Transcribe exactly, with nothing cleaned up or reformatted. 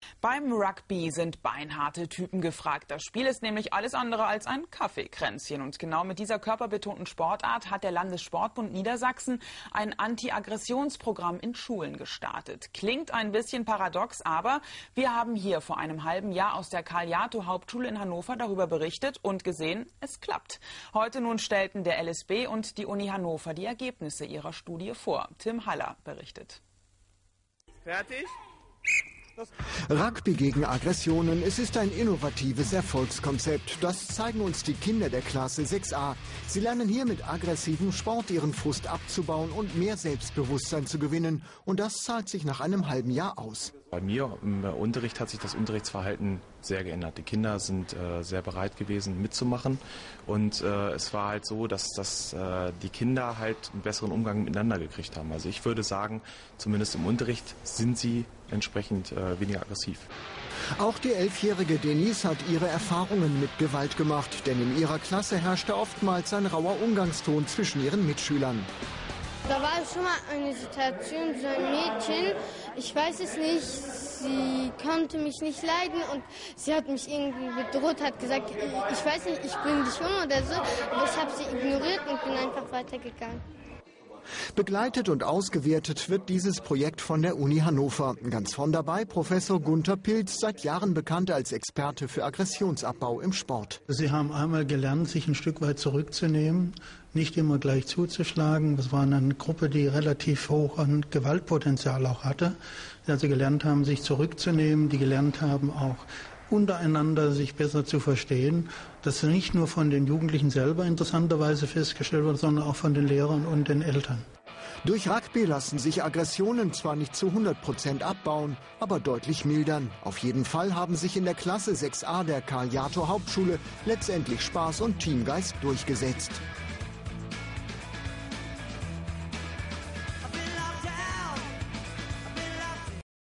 Beim Rugby sind beinharte Typen gefragt. Das Spiel ist nämlich alles andere als ein Kaffeekränzchen. Und genau mit dieser körperbetonten Sportart hat der Landessportbund Niedersachsen ein Anti-Aggressionsprogramm in Schulen gestartet. Klingt ein bisschen paradox, aber wir haben hier vor einem halben Jahr aus der Karl-Jatow-Hauptschule in Hannover darüber berichtet und gesehen, es klappt. Heute nun stellten der L S B und die Uni Hannover die Ergebnisse ihrer Studie vor. Tim Haller berichtet. Fertig? Rugby gegen Aggressionen, es ist ein innovatives Erfolgskonzept. Das zeigen uns die Kinder der Klasse sechs a. Sie lernen hier mit aggressivem Sport ihren Frust abzubauen und mehr Selbstbewusstsein zu gewinnen. Und das zahlt sich nach einem halben Jahr aus. Bei mir im Unterricht hat sich das Unterrichtsverhalten sehr geändert. Die Kinder sind äh, sehr bereit gewesen, mitzumachen. Und äh, es war halt so, dass, dass äh, die Kinder halt einen besseren Umgang miteinander gekriegt haben. Also ich würde sagen, zumindest im Unterricht sind sie entsprechend äh, weniger aggressiv. Auch die elfjährige Denise hat ihre Erfahrungen mit Gewalt gemacht. Denn in ihrer Klasse herrschte oftmals ein rauer Umgangston zwischen ihren Mitschülern. Da war schon mal eine Situation, so ein Mädchen, ich weiß es nicht, sie konnte mich nicht leiden und sie hat mich irgendwie bedroht, hat gesagt, ich weiß nicht, ich bringe dich um oder so, aber ich habe sie ignoriert und bin einfach weitergegangen. Begleitet und ausgewertet wird dieses Projekt von der Uni Hannover. Ganz vorn dabei Professor Gunter Pilz, seit Jahren bekannt als Experte für Aggressionsabbau im Sport. Sie haben einmal gelernt, sich ein Stück weit zurückzunehmen, nicht immer gleich zuzuschlagen. Das war eine Gruppe, die relativ hoch an Gewaltpotenzial auch hatte. Die also gelernt haben, sich zurückzunehmen, die gelernt haben, auch untereinander sich besser zu verstehen. Das nicht nur von den Jugendlichen selber interessanterweise festgestellt wird, sondern auch von den Lehrern und den Eltern. Durch Rugby lassen sich Aggressionen zwar nicht zu hundert Prozent abbauen, aber deutlich mildern. Auf jeden Fall haben sich in der Klasse sechs a der Karl-Jatow-Hauptschule letztendlich Spaß und Teamgeist durchgesetzt.